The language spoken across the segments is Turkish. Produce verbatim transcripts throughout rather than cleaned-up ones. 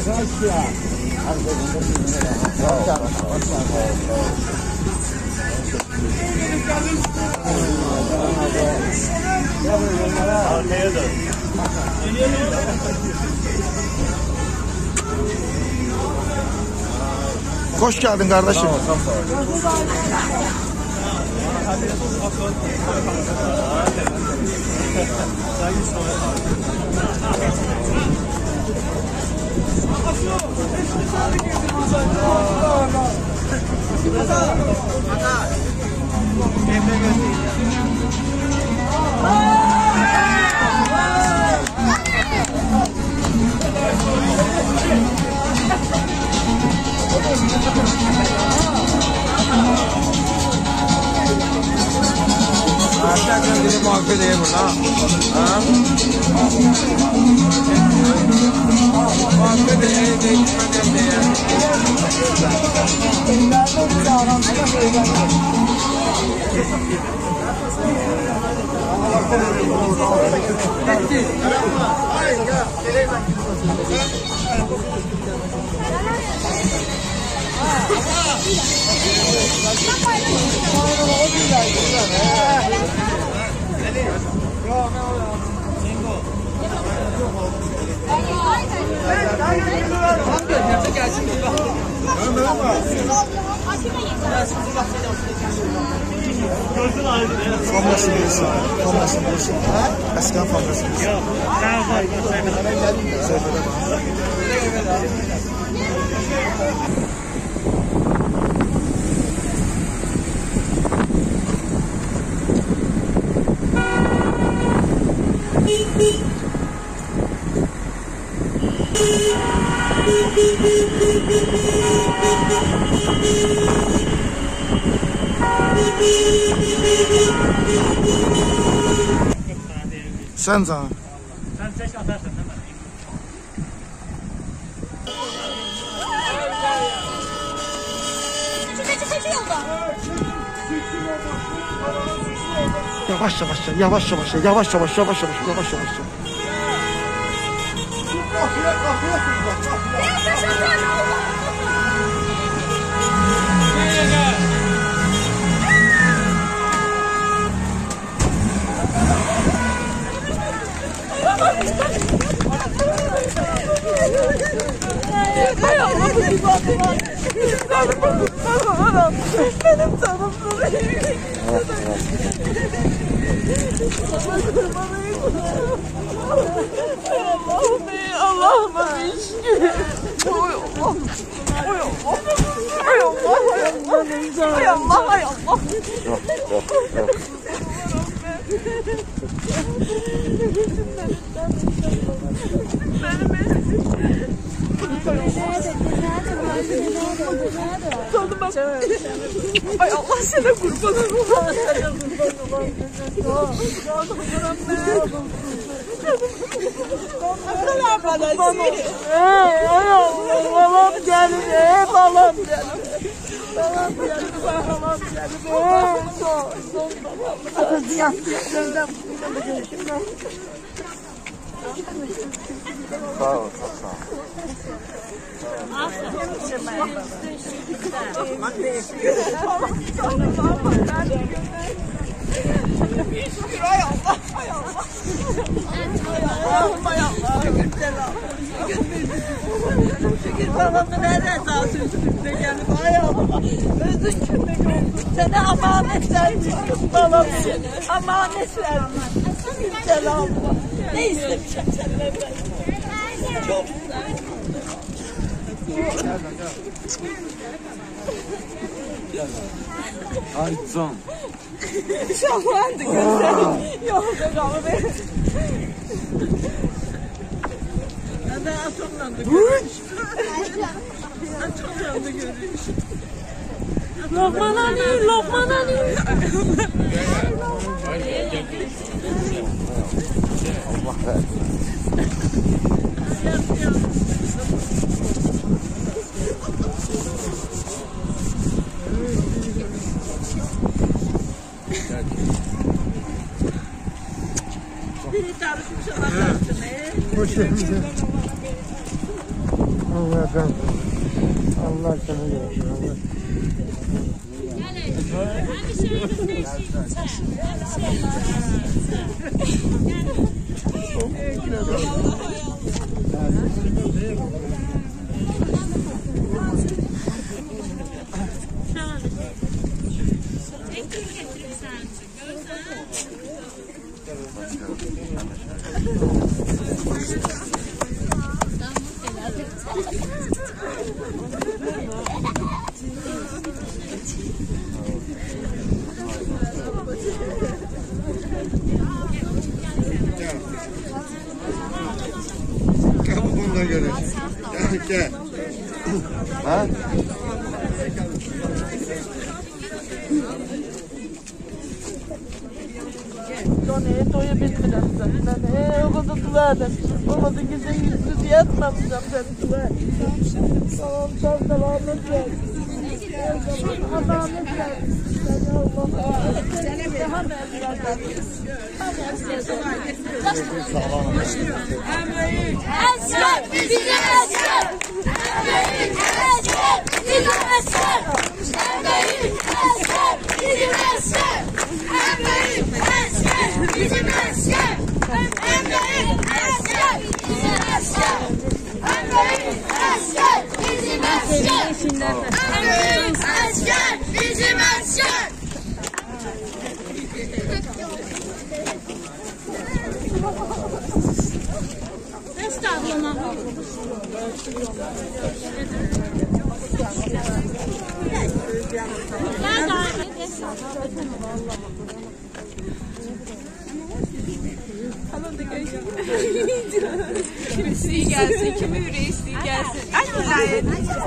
Arkaya dön. Hoş geldin kardeşim. Tamam, tamam. Gerçekten biri muhabbet edeyim burada. Ha? Muhabbet edeyim de gitmedim diye. Fabrikasını bilirsin. Fabrikasını bilirsin. Eskiden fabrikasını bilirsin. Yok. Daha var. Sayfada bak. Sen canım. Sen seç atarsın değil mi? Yavaş yavaş yavaş yavaş yavaş yavaş yavaş yavaş yavaş yavaş. Benim canım Allah'ıma bir şükür. Oy Allah. Oy Allah. Oy Allah. Oy Allah. Oy Allah. Yok yok yok. Ay Allah sana kurban olayım. Sana bana Ey Allah babam gelin ey babam gelin. Babam gelin babam gelin. Ey son son babam. Adı ziyan ziyandan burada görüşürüz. Sağ ol, çok sağ ol. Şükür ay Allah ay Allah. Allah'ım ay Allah. Şükür babamın her rızası üstümde gelip ay Allah. Özün köpek oldu. Sana amanet vermiş babam seni. Amanet vermiş. Güzel Allah. Ne istemişim senden ben? Çok güzel. Ay can. Şahlandı gözlerim. Yolda kaldı. Ben de atomlandı görmüşüm. Atomlandı görmüşüm. Lokman Ali, Lokman Ali. Allah versin. Biri çalışmış Allah'ın. Hoş geldin. Allah sen. Allah seni görsün. Allah. Kapı bunda göre. Gel gel. Ha? Doneye doyabilmirəm zaten. Ee, o kadar dua edemmişim. O kadar gece yüzsüz yatmamışam ben dua. Tamam, sen selamet ver. Amanet ver. Seni Allah'a. Daha mevzulardan. Asker, bizim asker. Emeğin asker, bizim asker. Emeğin asker, bizim asker. Emeğin asker, bizim asker. Emeğin asker, bizim asker. Emeğin asker, bizim asker. Emeğin asker, bizim asker. Estağfurullah. Kimisi iyi gelsin, kimi yüreği iyi gelsin. Ay güzel.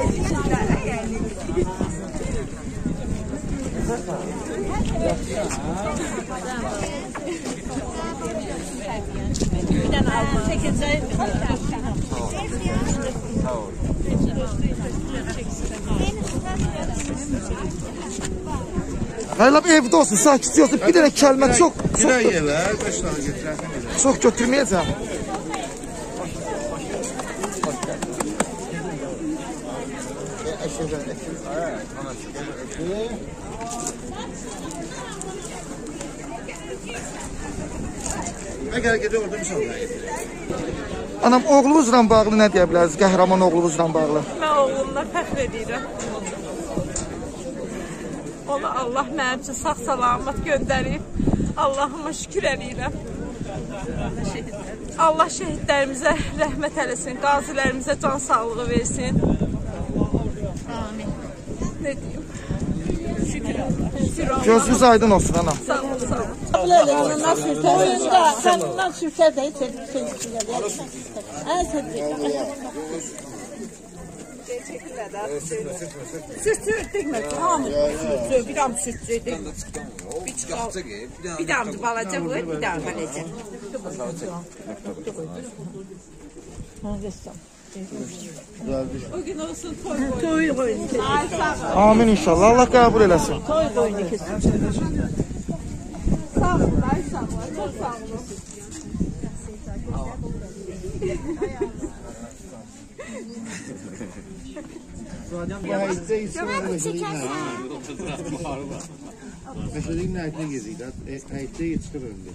Bir tane alma. Çekeceğim. Hayırlı evde olsun, sakit olsun. Bir tane kelime çok çok Gülə yelə, beş tane getirərsən. çok götürmeyeceğim. Əgər gedə orada müşahidə Anam, oğlunuzla bağlı nə deyə bilərsiniz? Qəhrəman oğlunuzla bağlı. Mən oğlumla fəxr edirəm. Onu Allah mənim üçün sağ-salamat göndərib. Allahıma şükür edirəm. Allah şəhidlərimizə rəhmət eləsin, qazilərimizə can sağlığı versin. Amin. Ne diyeyim? Şükür Allah. Şükür Allah. Gözünüz aydın olsun anam. Sağ ol, sağ ol. Ondan sürter. Oyunda kanından sürter de hiç şey içinde değil. Ha sen Sürtürdük mü? Hamı sürtürdük. Bir dam sürtürdük. Bir çıkar. Bir dam balaca bu, bir dam balaca. O gün olsun toy boyu. Toy boyu. Amin inşallah. Allah qəbul eləsin. Toy boyunu kesin. Sağ olun, ay sağ olun. Çok sağ olun. Meşəliyin nəhətlə gezik, həyətdə yetişdir öndə.